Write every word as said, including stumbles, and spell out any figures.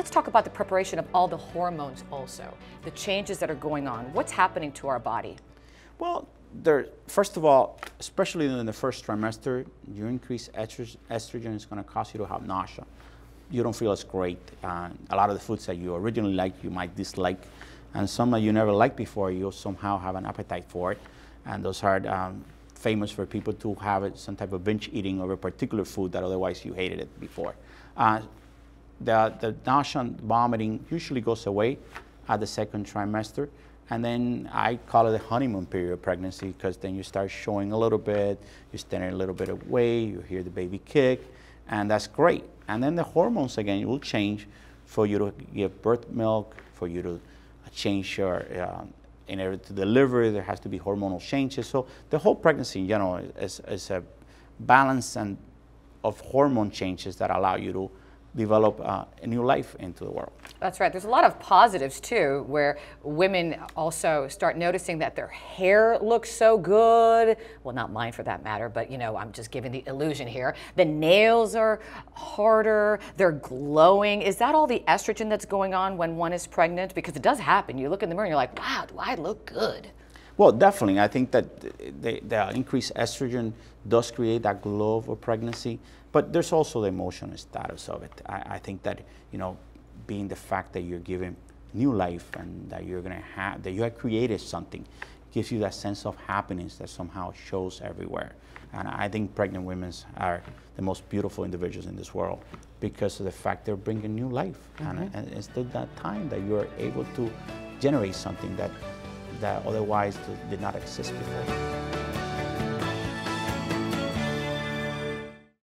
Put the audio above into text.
let's talk about the preparation of all the hormones also, the changes that are going on. What's happening to our body? Well, there, first of all, especially in the first trimester, your increased estrogen is going to cause you to have nausea. You don't feel as great. Uh, a lot of the foods that you originally liked, you might dislike. And some that you never liked before, you'll somehow have an appetite for it. And those are um, famous for people to have it, some type of binge eating of a particular food that otherwise you hated it before. Uh, the, the nausea and vomiting usually goes away at the second trimester. And then I call it the honeymoon period of pregnancy, because then you start showing a little bit, you're standing a little bit away, you hear the baby kick, and that's great. And then the hormones again will change for you to give birth milk, for you to change your, uh, in order to deliver, there has to be hormonal changes. So the whole pregnancy in general is, is a balance and of hormone changes that allow you to develop uh, a new life into the world. That's right. There's a lot of positives too, where women also start noticing that their hair looks so good. Well, not mine for that matter, but you know, I'm just giving the illusion here. The nails are harder, they're glowing. Is that all the estrogen that's going on when one is pregnant? Because it does happen. You look in the mirror and you're like, wow, do I look good? Well, definitely. I think that the, the increased estrogen does create that glow of pregnancy, but there's also the emotional status of it. I, I think that, you know, being the fact that you're giving new life and that you're going to have, that you have created something, gives you that sense of happiness that somehow shows everywhere. And I think pregnant women are the most beautiful individuals in this world because of the fact they're bringing new life. Mm-hmm. and, and it's still that time that you're able to generate something that that otherwise did not exist before.